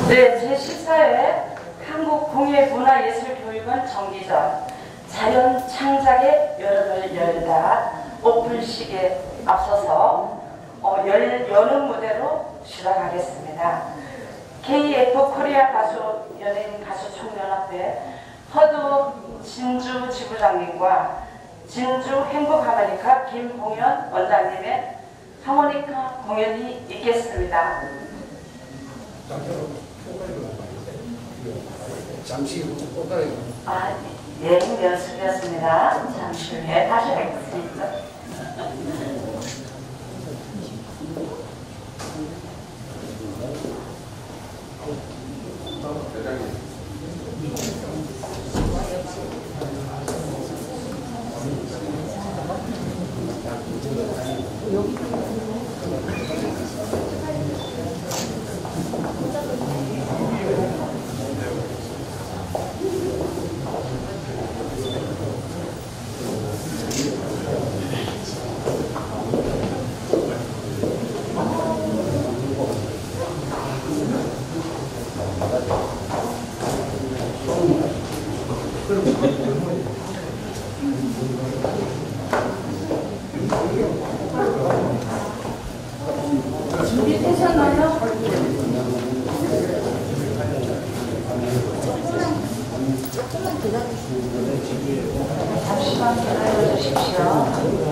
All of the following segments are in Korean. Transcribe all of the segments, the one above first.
네, 제14회 한국공예문화예술교육원 정기전 자연 창작의 여름을 열다 오픈식에 앞서서 여는 무대로 시작하겠습니다. KF 코리아 가수 연예인 가수 총연합회 허두 진주 지부장님과 진주 행복하모니카 김봉현 원장님의 하모니카 공연이 있겠습니다. 잠시 꽃다리. 예, 연습이었습니다. 잠시 후에 다시 뵙겠습니다. 준비되셨나요? 조금만 기다려주세요. 잠시만 기다려주십시오.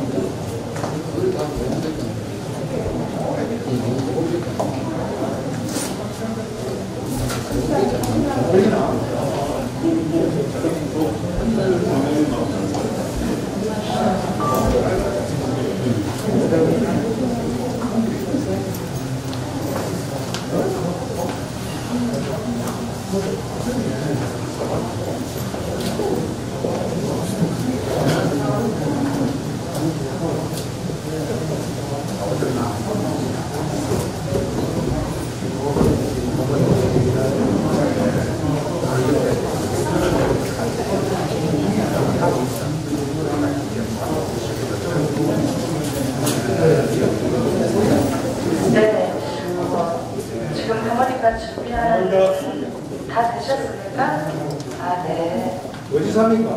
네, 지금 하모니카 준비하는 다 되셨습니까? 네. 어디 삽니까?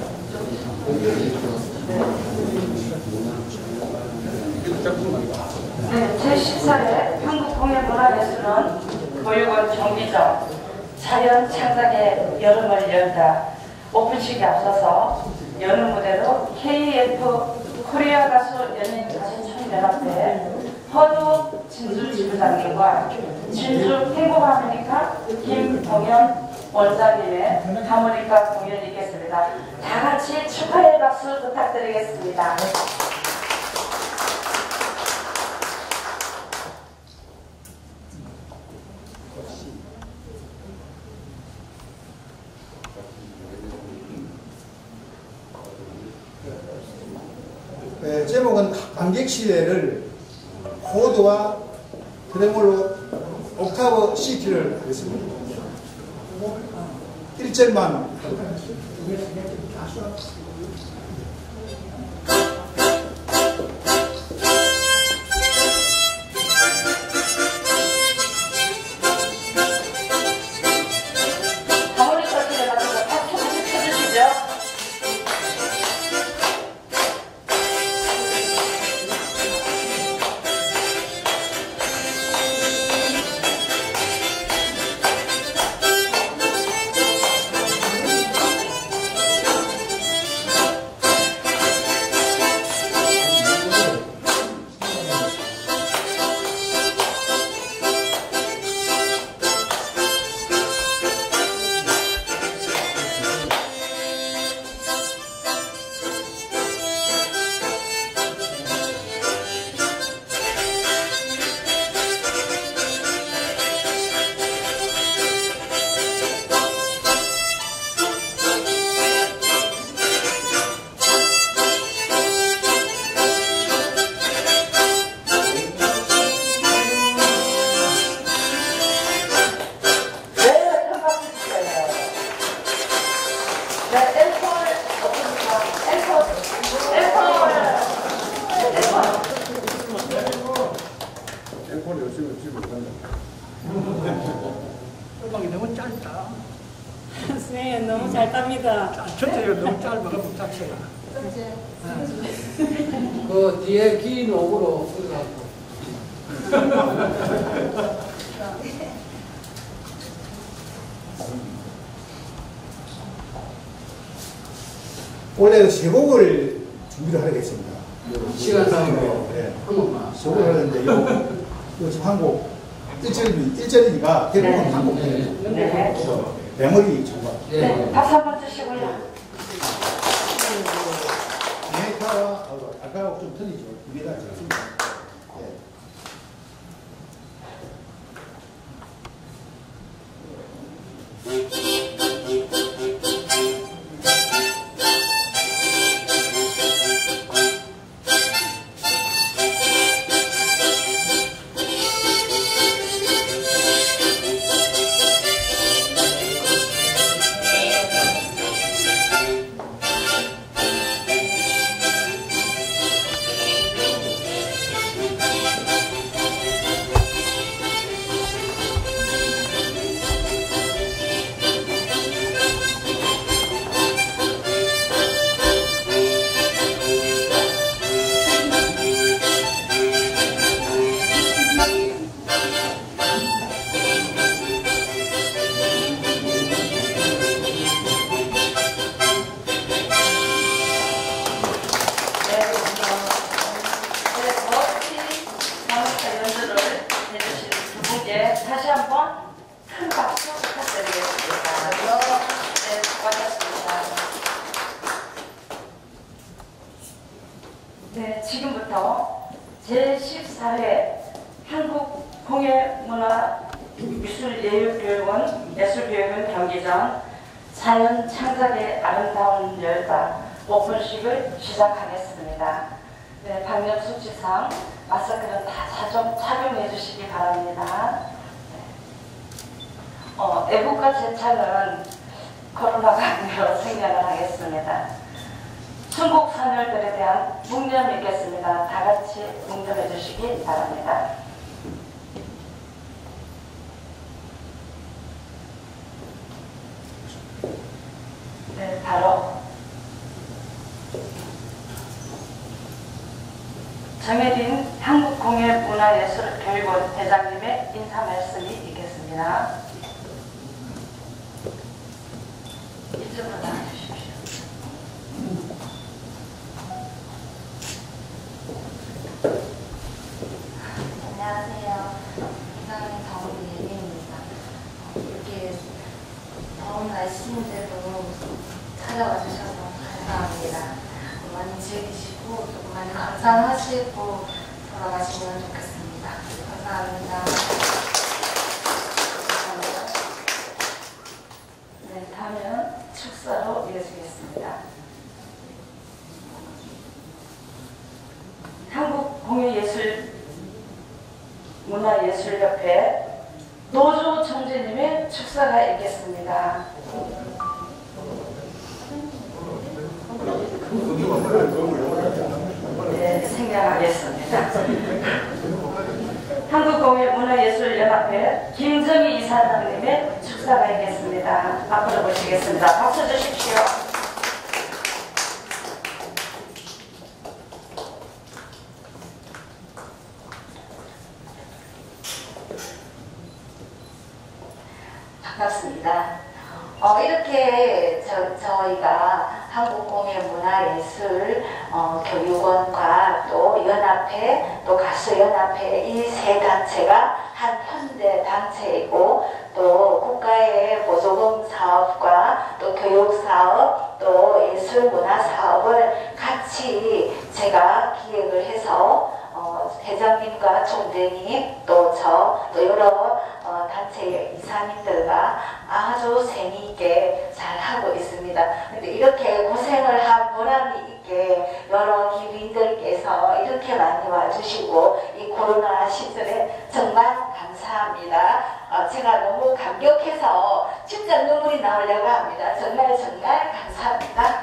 네, 제14회 한국공예문화예술원 교육원 정기전 자연 창작의 여름을 열다 오픈식에 앞서서 여는 무대로 KF 코리아 가수 연예인 가수 총연합회 허두 진주 지부장님과 진주 행복하모니카 김봉현 원장님의 하모니카 공연이 있겠습니다. 다 같이 축하의 박수 부탁드리겠습니다. 제목은 관객시대를 코드와 트레몰로 옥타브 C키를 하겠습니다. 1절만 네, 너무 잘 땁니다. 저도 이거 너무 짧아서 부탁해요. 그 뒤에 긴 옥으로 들어가고. 원래 세 곡을 준비를 하려고 했습니다. 시간상으로 네. 한 번만. 세 곡을 하는데 이거 지금 한 곡, 1절이니까 대부분 네. 한 곡. 네. 메모리 정말. 네, 박수 한번 주시고요. 메타와 아까하고 좀 틀리죠. 이게 다 좋습니다. 다시 한번 큰 박수 부탁드리겠습니다. 네, 수고하셨습니다. 네, 지금부터 제14회 한국공예문화미술예술교육원 예술교육원 경기장 자연 창작의 아름다운 열다 오픈식을 시작하겠습니다. 네, 박명수 지상 마스크는 다 착용해 주시기 바랍니다. 애국가 제창은 코로나 관계로 생략을 하겠습니다. 충북 선열들에 대한 묵념이 있겠습니다. 다 같이 묵념해 주시기 바랍니다. 네, 바로 정혜린 한국공예문화예술교육원 대장님의 인사 말씀이 있겠습니다. 이쪽으로 나와주십시오. 안녕하세요. 부장님 정예린입니다. 이렇게 더운 날씨인데도 찾아와 주셔서 감사합니다. 많이 즐기시고 또 많이 감상하시고 돌아가시면 좋겠습니다. 감사합니다. 네, 다음은 축사로 이어지겠습니다. 한국공예문화예술협회 노조 총재님의 축사가 있겠습니다. 네, 생략하겠습니다. 한국공예문화예술연합회 김정희 이사장님의 축사가 있겠습니다. 앞으로 모시겠습니다. 박수 주십시오. 반갑습니다. 이렇게 저희가 한국공예문화예술 교육원과 또 연합회 또 가수연합회 이 세 단체가 한 현대 단체이고 또 국가의 보조금 사업과 또 교육 사업 또 예술 문화 사업을 같이 제가 기획을 해서 회장님과 총재님 또 저 또 여러 단체 이사님들과 아주 재미있게 잘 하고 있습니다. 근데 이렇게 고생을 한 보람이 있게 여러 기부인들께서 이렇게 많이 와주시고 이 코로나 시절에 정말 감사합니다. 제가 너무 감격해서 진짜 눈물이 나오려고 합니다. 정말 감사합니다.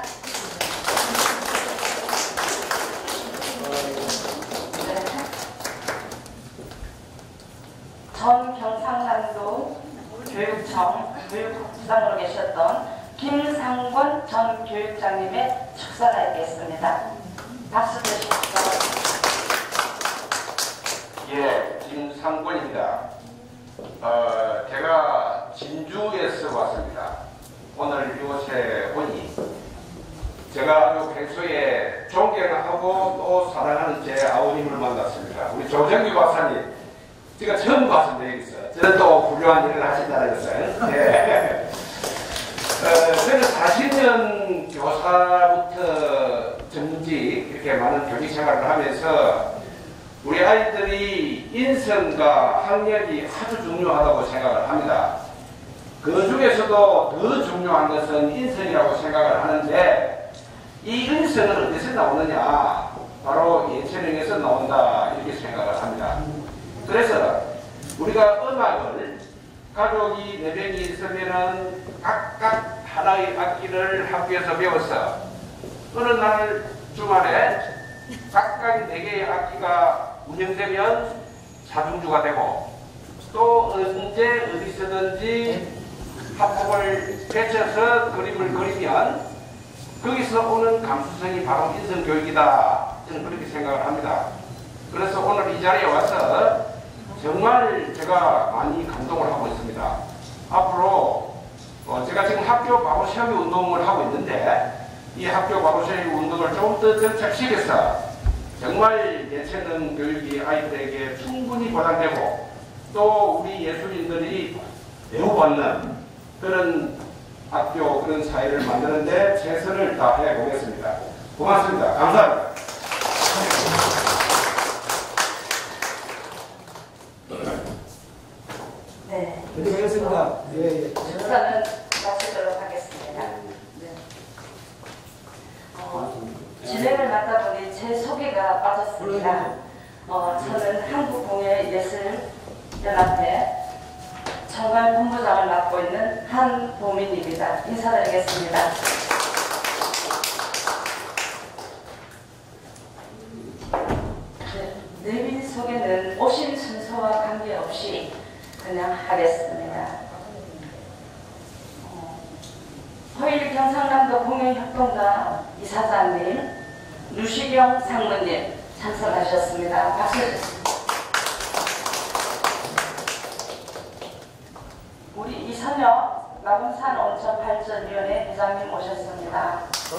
전 경상남도 교육청 교육부장으로 계셨던 김상권 전 교육장님의 축사가 있겠습니다. 박수 주십시오. 예, 김상권입니다. 제가 진주에서 왔습니다. 오늘 이곳에 오니 제가 요 평소에 존경하고 또 사랑하는 제 아우님을 만났습니다. 우리 조정규 박사님, 제가 처음 봤습니다. 여기서. 저는 또 훌륭한 일을 하신다는 것을. 예. 저는 40년 교사부터 전문직 이렇게 많은 교직 생활을 하면서 우리 아이들이 인성과 학력이 아주 중요하다고 생각을 합니다. 그 중에서도 더 중요한 것은 인성이라고 생각을 하는데 이 인성은 어디서 나오느냐? 바로 예체능에서 나온다 이렇게 생각을 합니다. 그래서 우리가 음악을 가족이 4명이 있으면은 각각 하나의 악기를 학교에서 배워서 어느 날 주말에 각각 4개의 악기가 운영되면 자중주가 되고 또 언제 어디서든지 합곡을 배쳐서 그림을 그리면 거기서 오는 감수성이 바로 인성교육이다. 저는 그렇게 생각을 합니다. 그래서 오늘 이 자리에 와서 정말 제가 많이 감동을 하고 있습니다. 앞으로 제가 지금 학교 바로세우기 운동을 하고 있는데 이 학교 바로세우기 운동을 좀 더 정착시켜서 정말 예체능 교육이 아이들에게 충분히 보장되고 또 우리 예술인들이 배우받는 그런 학교 그런 사회를 만드는데 최선을 다해 보겠습니다. 고맙습니다. 감사합니다. 네. 고생하셨습니다. 예, 예. 축사는 마치도록 하겠습니다. 네. 진행을 맡다 보니 제 소개가 빠졌습니다. 저는 한국공예예술연합회 정관 본부장을 맡고 있는 한보민입니다. 인사드리겠습니다. 내빈 소개는 오신 순서와 관계없이 그냥 하겠습니다. 허일 경상남도 공연협동단 이사장님, 유시경 상무님 참석하셨습니다. 박수 주십시오. 우리 이선혁 마금산 온천 발전위원회 회장님 오셨습니다.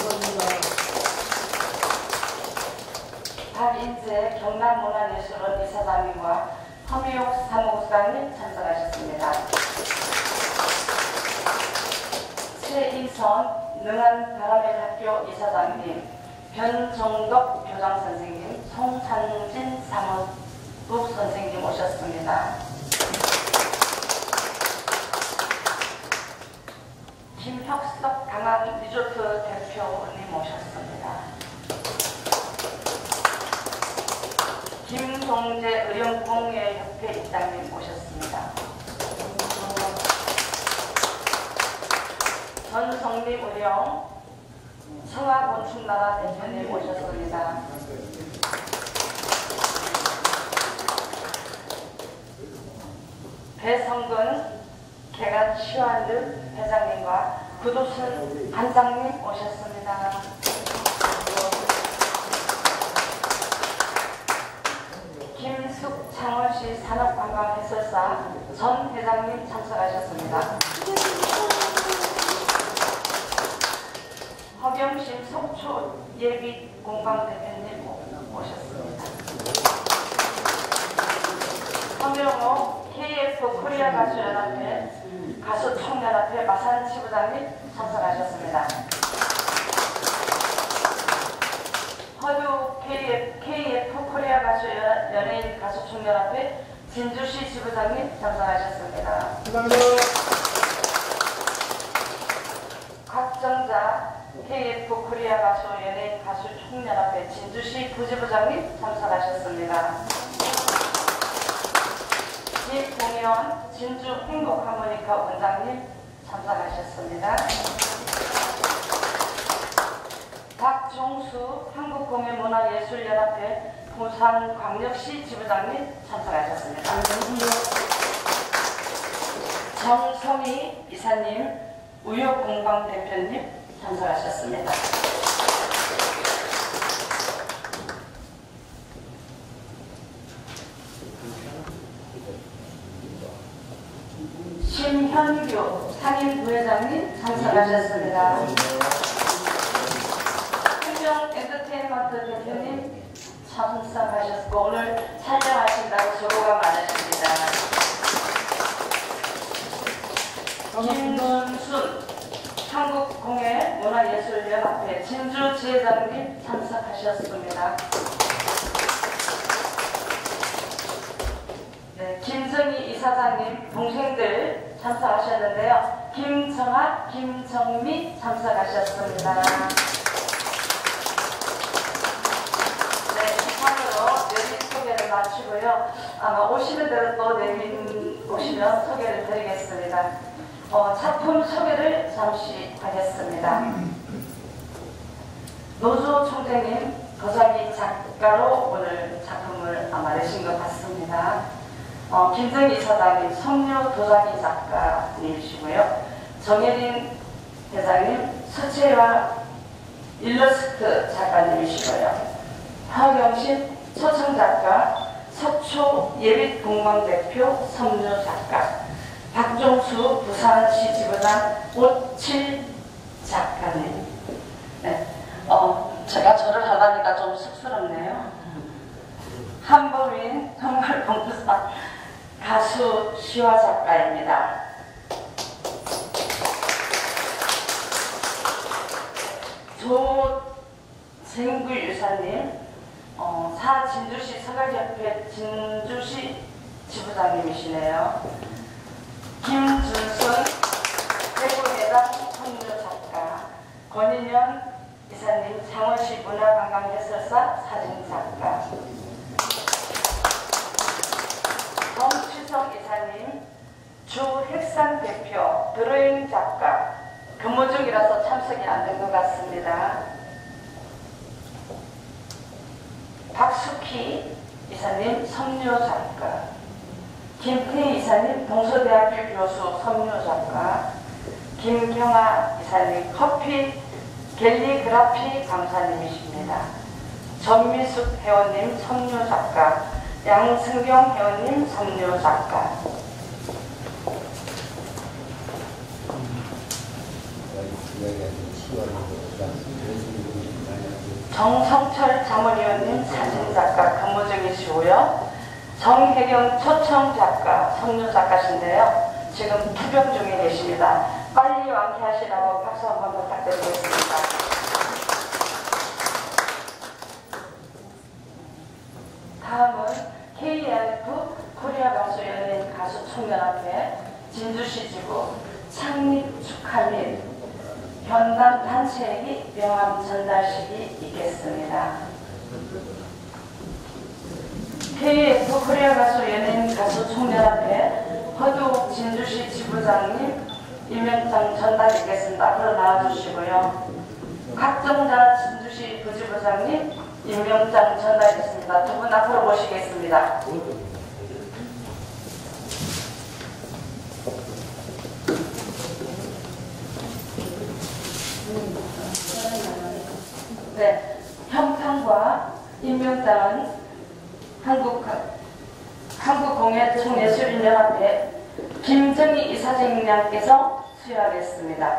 박인재 경남문화예술원 이사장님과 허미옥 사무국장님 참석하셨습니다. 최인선 능한바라멜학교 이사장님, 변정덕 교장선생님, 송상진 사무국 선생님 오셨습니다. 김혁석 강한리조트 대표님 오셨습니다. 김동재 의령공예협회 입장님 오셨습니다. 전성림 의령 청와곤충나라 대표님 오셨습니다. 배성근 개간 시완득 회장님과 구도순 반장님 오셨습니다. 김숙 창원시 산업관광해설사 전 회장님 참석하셨습니다. 허경심 속초 예비공방 대표님 오셨습니다. 허명호 KF 코리아 가수연합회 가수총연합회 마산 지부장님 참석하셨습니다. 허유 KF 코리아 가수연예인 가수총연합회 진주시 지부장님 참석하셨습니다. 곽정자 KF 코리아 가수 연예인 가수 총연합회 진주시 부지부장님 참석하셨습니다. 김동현 진주 행복하모니카 원장님 참석하셨습니다. 박종수 한국공예문화예술연합회 부산광역시 지부장님 참석하셨습니다. 정성희 이사님 우효공방 대표님 참석하셨습니다. 심현규 상임부회장님 참석하셨습니다. 흥정 엔터테인먼트 대표님 참석하셨고 오늘 촬영하신다고 수고가 많으십니다. 김순 한국공예 문화예술연합회 진주 지회장님 참석하셨습니다. 네, 김정희 이사장님 동생들 참석하셨는데요. 김정아, 김정미 참석하셨습니다. 네, 이상으로 내린 소개를 마치고요. 아마 오시는 대로 또 내린 오시면 소개를 드리겠습니다. 작품 소개를 잠시 하겠습니다. 노조 총재님, 도자기 작가로 오늘 작품을 아마 내신 것 같습니다. 김정희 이사장님, 성녀 도자기 작가님이시고요. 정혜린 대장님, 서체와 일러스트 작가님이시고요. 하경신 초청작가, 서초 예빛공방 대표, 성녀 작가, 박종수 부산시 지부장, 오칠 작가님. 네. 제가 저를 하다니까 좀 쑥스럽네요. 한보민 정말 봉사 가수 시화 작가입니다. 조생구 유사님, 사진주시 서갈협회 진주시 지부장님이시네요. 김준순 대구회장 성녀 작가, 권인현 이사님 창원시 문화관광해설사 사진작가, 정치성 이사님 주핵산 대표 드로잉 작가, 근무 중이라서 참석이 안 된 것 같습니다. 박숙희 이사님 성녀 작가, 김태희 이사님 동서대학교 교수 성녀 작가, 김경아 이사님 커피 갤리그라피 강사님이십니다. 전미숙 회원님 성녀 작가, 양승경 회원님 성녀 작가, 정성철 자문위원님 사진작가 근무 중이시고요. 정혜경 초청작가 성녀 작가신데요. 지금 투병 중에 계십니다. 빨리 완쾌하시라고 박수 한번 부탁드리겠습니다. 다음은 KF 코리아 가수연예인 가수 총연합회 진주시 지부 창립 축하 및 현단 단체회의 명함 전달식이 있겠습니다. KF 코리아 가수 연예인 가수 총연합회 허두 진주시 지부장님 임명장 전달 있겠습니다. 앞으로 나와주시고요. 각정자 진주시 부지부장님 임명장 전달했습니다. 두 분 앞으로 모시겠습니다. 네, 형평과 임명장은 한국공예총예술인연합회 김정희 이사장님께서 수여하겠습니다.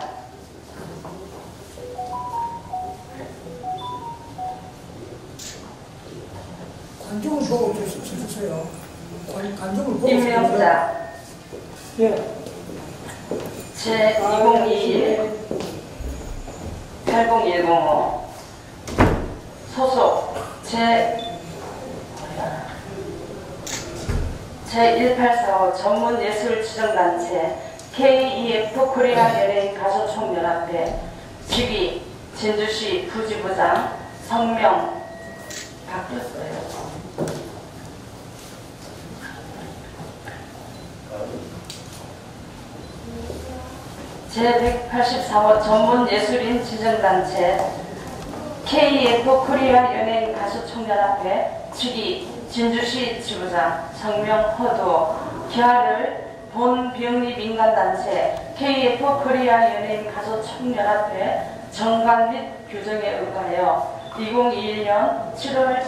관중을 보고 주세요. 관중을 보고 임명자 예. 제2021 80105 소속 제1845 전문예술지정단체 KEF 코리아 연예인 가수총연합회 직위 진주시 부지부장 성명 바뀌었어요. 제184호 전문예술인 지정단체 KEF 코리아 연예인 가수총연합회 직위 진주시 지부장 성명 허도 기하를 본병리 민간단체 KF 코리아 연예인 가수 총연합회 정관 및 규정에 의하여 2021년 7월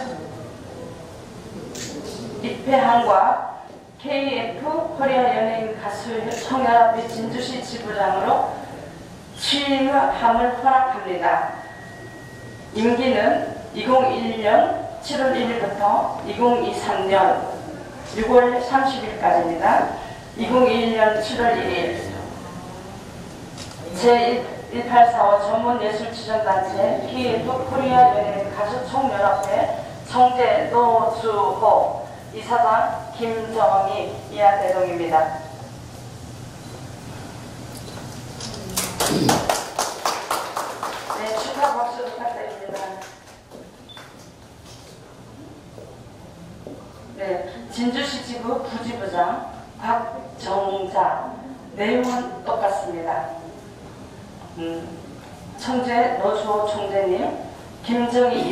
입회함과 KF 코리아 연예인 가수 총연합회 진주시 지부장으로 취임함을 허락합니다. 임기는 2021년 7월 1일부터 2023년 6월 30일까지입니다. 2021년 7월 1일 제1845 전문예술지정단체 KF 코리아 연예인 가수 총연합회 총재 노주호 이사장 김정희 이하대동입니다. 네, 축하 박수 부탁드립니다. 네, 진주시 지부 부지부장 박정자. 내용은 똑같습니다. 총재 노주호 총재님, 김정희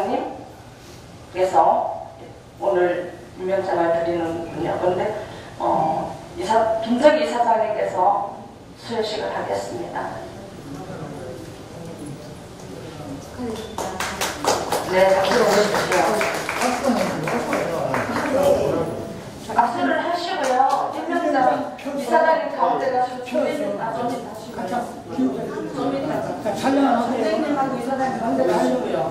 이사장님께서 오늘 임명장을 드리는군요. 그런데 김정희 이사장님께서 수여식을 하겠습니다. 네, 박수를 해주십시오. 박수를 하시고요. 임명장 이사장님 가운데 가시고 총재님 선생님하고 이사장님 가운데 가시고요.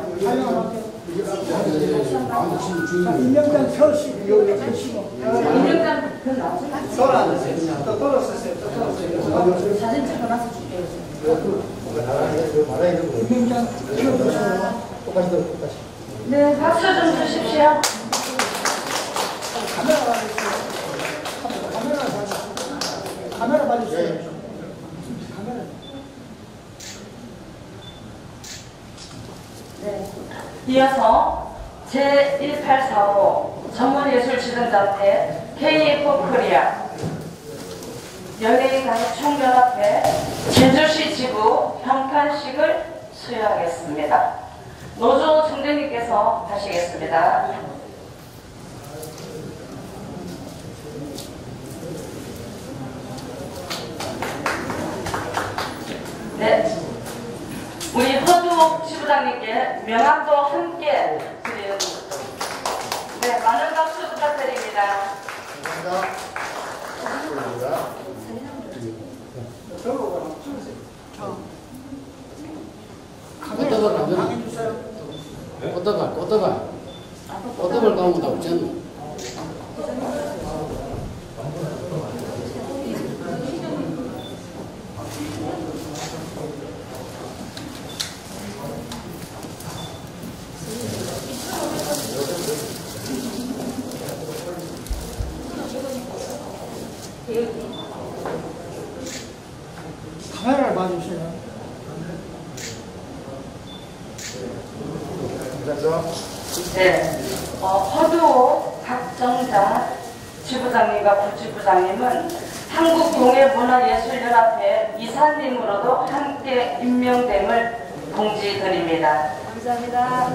임명장 펴시고 임명장 그 나오세요. 돌아주세요. 또 돌아주세요. 사진 찍어 놔서 줄게요. 임명장 펴주세요. 똑같이. 네, 박수 좀 주십시오. 카메라 봐주세요. 카메라. 네. 이어서 제1845 전문예술지정단체 KF 코리아 연예인 가수 총연합회 진주시 지부 평판식을 수여하겠습니다. 노조 총재님께서 하시겠습니다. 네, 우리 허두옥 지부장님께 명함도 함께 드리는 네, 많은 박수 부탁드립니다. 꽃다발 가면 다 없잖아. 카메라를 봐주세요. 네, 허두옥 박정자 지부장님과 부지부장님은 한국동해문화예술연합회 이사님으로도 함께 임명됨을 공지드립니다. 감사합니다.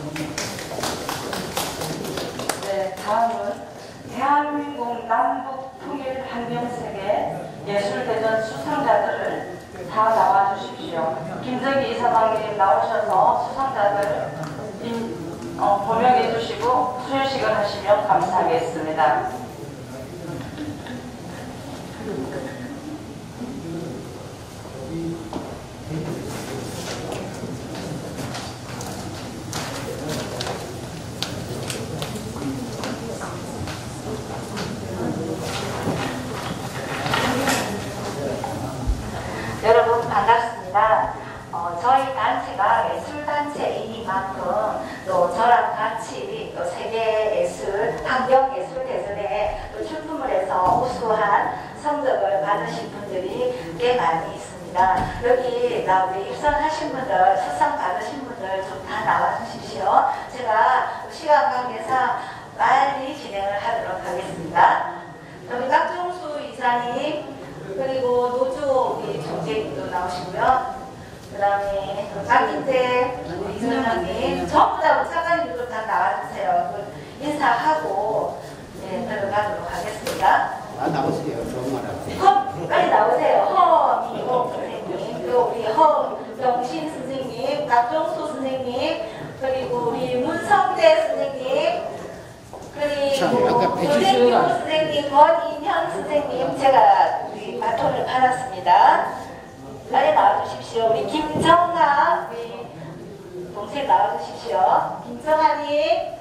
네, 다음은 대한민국 남북 통일 환경세계 예술대전 수상자들을 다 나와주십시오. 김정희 이사장님 나오셔서 수상자들 호명해 주시고 수여식을 하시면 감사하겠습니다. 여러분 반갑습니다. 저희 단체가 예술단체이니만큼 또 저랑 같이 또 세계예술, 환경예술대전에 또 출품을 해서 우수한 성적을 받으신 분들이 꽤 많이 있습니다. 여기 우리 입선하신 분들, 수상 받으신 분들 좀 다 나와주십시오. 제가 시간 관계상 빨리 진행을 하도록 하겠습니다. 우리 박종수 이사님, 그리고 노주호 우리 총재님도 나오시고요. 그 다음에 박인태 우리 이사장님, 전부 다 차관님들도 다 나와주세요. 인사하고 들어가도록 하겠습니다. 나오세요. 좋은 말 하고. 빨리 나오세요. 허미옥 선생님, 그리고 우리 허명신 선생님, 박종수 선생님, 그리고 우리 문성대 선생님, 그리고 조대규 선생님, 권인현 선생님, 제가 우리 바톤을 받았습니다. 빨리 나와주십시오. 우리 김정아, 우리 동생 나와주십시오. 김정아님.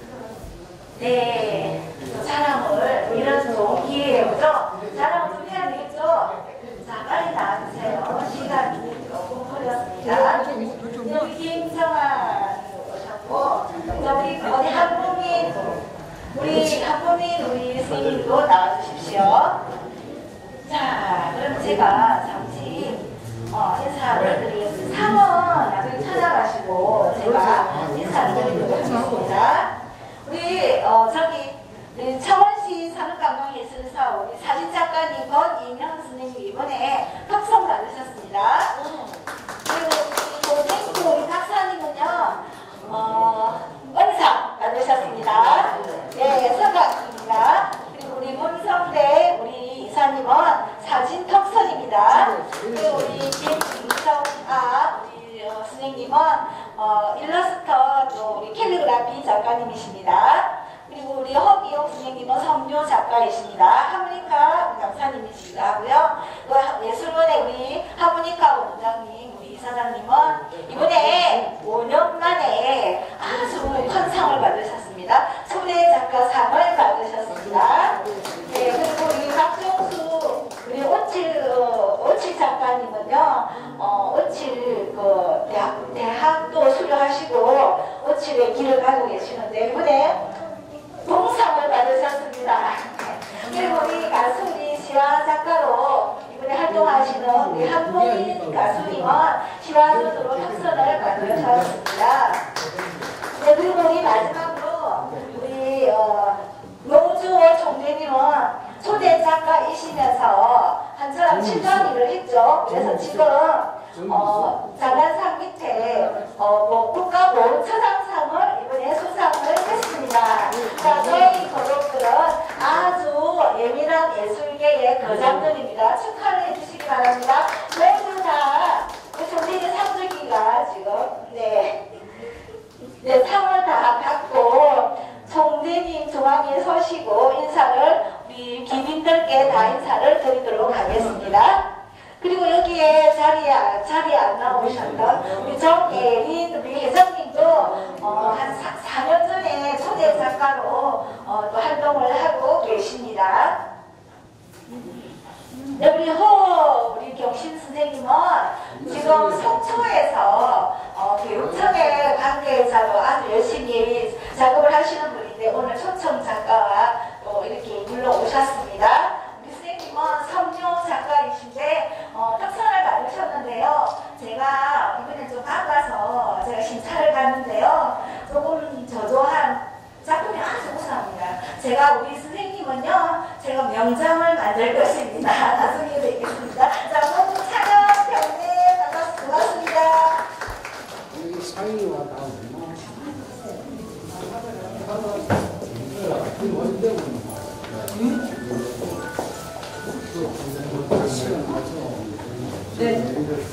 네, 자랑을 이런 좋은 기회에 오죠. 자랑을 좀 해야 되겠죠. 자, 빨리 나와주세요. 시간이 조금 걸렸습니다. 여기 김정아 오셨고, 우리 한국인 우리 선생님도 나와주십시오. 자, 그럼 제가 잠시 인사를 드리겠습니다. 상원 나중에 찾아가시고 제가 인사를 드리도록 하겠습니다. 우리 저기 창원시 산업관광예술사 우리 사진작가님 권인현 선생님 이번에 탑성 받으셨습니다. 그리고 우리 박사님은요 은상 받으셨습니다. 네, 서각입니다. 그리고 우리 문성대 우리 이사님은 사진 턱선입니다. 그리고 우리 김정아 우리 선생님은 일러스터 또 우리 캘리그라피 작가님이십니다. 그리고 우리 허미옥 선생님은 섬유 작가이십니다. 하모니카 강사님이시기도 하고요. 또 예술원의 우리 하모니카 원장님, 우리 이사장님은 이번에 5년 만에 아주 큰 상을 받으셨습니다. 초대 작가상을 받으셨습니다. 네, 그리고 우리 박종수 우리 오칠 작가님은요, 오칠 대학도 수료하시고 오칠의 길을 가고 계시는데 이번에 동상을 받으셨습니다. 그리고 우리 가수 우리 실화 작가로 이번에 활동하시는 우리 한봉인 가수님은 실화전으로 탑선을 받으셨습니다. 네, 그리고 우리 마지막으로 우리 노주호 총재님은 초대 작가이시면서 한처럼 친정 일을 했죠. 그래서 지금 장관상 밑에 국가보훈처장상을 이번에 수상을 했습니다. 자, 저희 그룹들은 아주 예민한 예술계의 거장들입니다. 축하를 해주시기 바랍니다. 모두 다 총재님 상 주기가 지금 네, 상을 다 받고 총재님 중앙에 서시고 인사를 우리 기민들께 다 인사를 드리도록 하겠습니다. 그리고 여기에 자리에 안 나오셨던 우리 정예린 우리 회장님도 한 4년 전에 초대 작가로 또 활동을 하고 계십니다. 우리 경신 선생님은 지금 속초에서 교육청의 관계자로 아주 열심히 작업을 하시는 분인데 오늘 초청 작가와 또 이렇게 불러오셨습니다. 우리 선생님은 섬유 작가이신데 특선을 받으셨는데요. 제가 이번에 좀 바빠서 제가 심사를 갔는데요. 조금 저조한 작품이 아주 우수합니다. 제가 우리 선생님은요, 제가 명장을 만들 것입니다. 나중에 뵙겠습니다. 자, 모두 찬영, 경례, 반갑습니다. 여기 상의와 다 얼마? 네,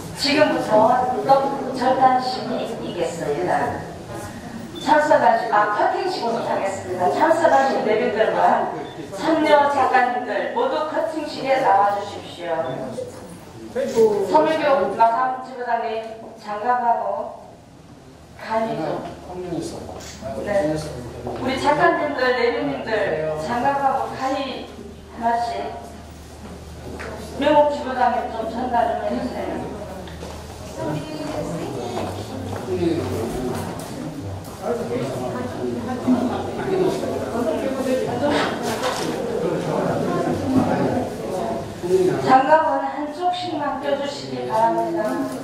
지금부터 절단식이 있겠습니다. 참석하신, 커팅식을 못하겠습니다. 참석하신 내빈들과 참여 작가님들 모두 커팅식에 나와주십시오. 서물교 마삼 지부장님 장갑하고 간이도. 네. 우리 작가님들, 내빈님들 장갑하고 간이 하나씩 명옥 지부장님 좀 전달 좀 해주세요. 장갑은 한쪽씩만 껴주시기 바랍니다.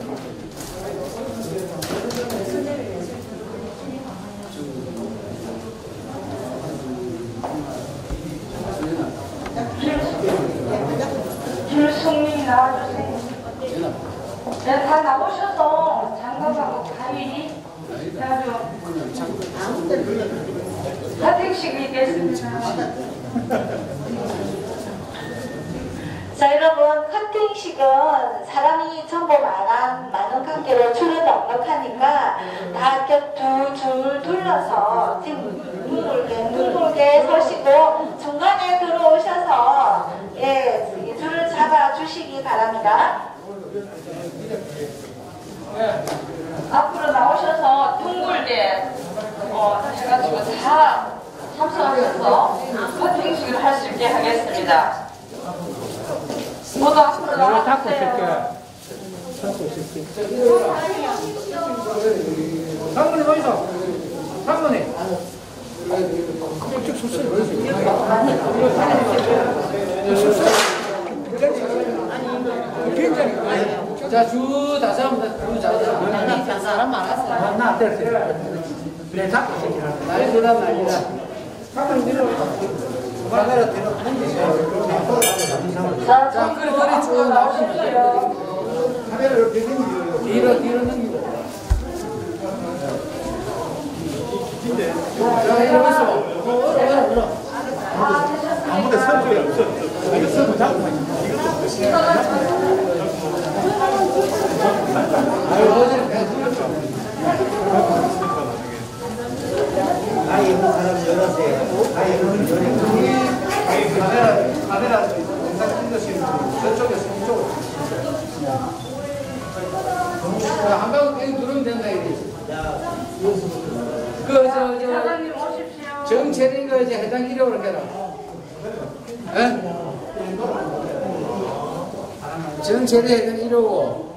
김숙님 나와주세요. 네, 다 나오셔서 장갑하고 가위 해가지고 하팅식 있겠습니다. 자, 여러분, 커팅식은 사람이 전부 많은 관계로 줄을 넉넉하니까 다 두 줄 둘러서 둥글게 서시고 중간에 들어오셔서 이 줄을 잡아 주시기 바랍니다. 앞으로 나오셔서 둥글게 해가지고 다 참석하셔서 커팅식을 할 수 있게 하겠습니다. 모두 앞으로 나와주세요. 상문이 어디서? 상문이. 자, 주 다섯 주 다섯 사람 많았어. 나 됐어. 그래, 다. 난리다 난리다. 자, 그래 쭉 나오시면 카메라를 이렇게 넘기고 뒤로 넘기고. 자, 이러면서 아무데 선수가 없어. 이거 선수 잡고 나이 있는 사람 열어주세요. 나이 있는 사람 카메라 영상 찍으시는 분 저쪽에서 이쪽으로. 한방 여기 누르면 된다 이게. 사장님 오십시오. 정체리가 이제 해당 이력으로 해라. 예? 정체리 해당 이력고.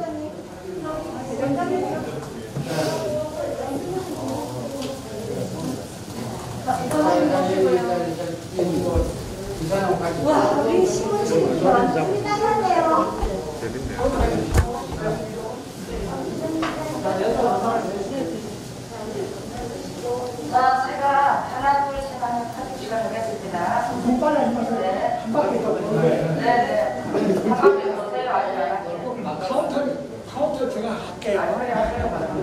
와, 우리 신문이 완전히 나갔네요. 자, 제가 하나, 둘, 셋 하면 커팅식을 하겠습니다. 네. 한 바퀴 더. 네네. 한 바퀴 보세요. 카운터 제가 할게요.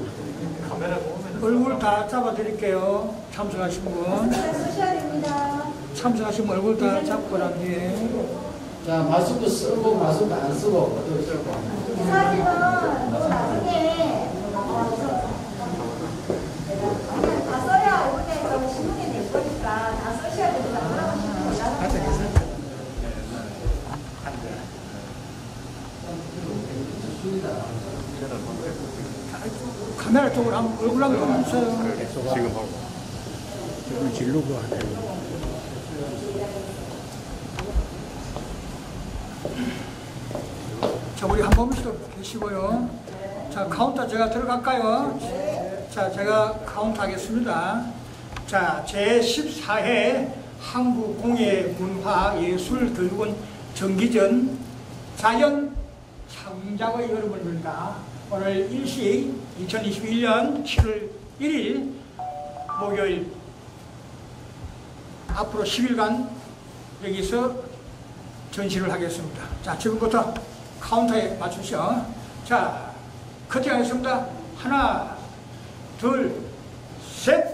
얼굴 다 잡아드릴게요. 참석하신 분. 참석하신 분 얼굴 다 잡고 난 뒤에. 자, 마스크 쓰고 마스크 안 쓰고. 사진은 또 나중에 다 써야 오늘 신문이 될 거니까 다 쓰셔야 됩니다. 카메라 쪽으로 한번 얼굴 한번 보여주세요. 지금 하고. 이걸 질르고 하네요. 자, 우리 한 번씩 계시고요. 자, 카운터 제가 들어갈까요? 자, 제가 카운트 하겠습니다. 자, 제14회 한국공예문화예술교육원 정기전 자연 창작의 여러분들과 오늘 일시 2021년 7월 1일 목요일 앞으로 10일간 여기서 전시를 하겠습니다. 자, 지금부터 카운터에 맞추시오. 자, 커팅하겠습니다. 하나, 둘, 셋.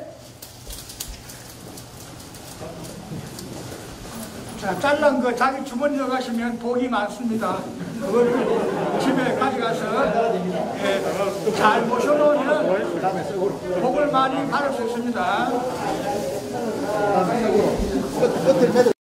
자, 잘란 거 자기 주머니 넣어가시면 복이 많습니다. 그거를 집에 가져가서 잘 모셔놓으면 복을 많이 받을 수 있습니다.